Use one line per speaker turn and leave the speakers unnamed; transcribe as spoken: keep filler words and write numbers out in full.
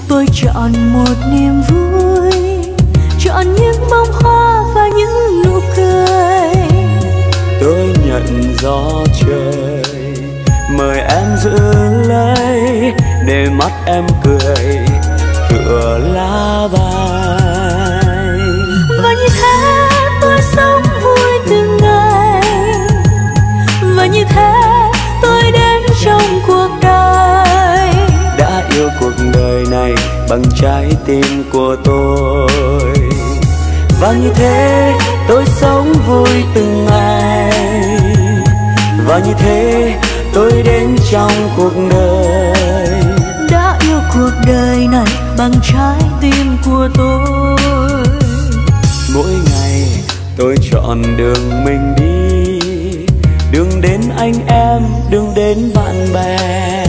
tôi chọn một niềm vui, chọn những bông hoa và những nụ cười.
Tôi nhận gió trời mời em giữ lấy, để mắt em cười tựa lá bay.
Và như thế tôi sống vui từng ngày, và như thế tôi đến trong cuộc đời.
Đã yêu cuộc đời này bằng trái tim của tôi, và như thế tôi sống vui từng ngày, và như thế tôi đến trong cuộc đời.
Đã yêu cuộc đời này bằng trái tim của tôi.
Mỗi ngày tôi chọn đường mình đi, đường đến anh em, đường đến bạn bè.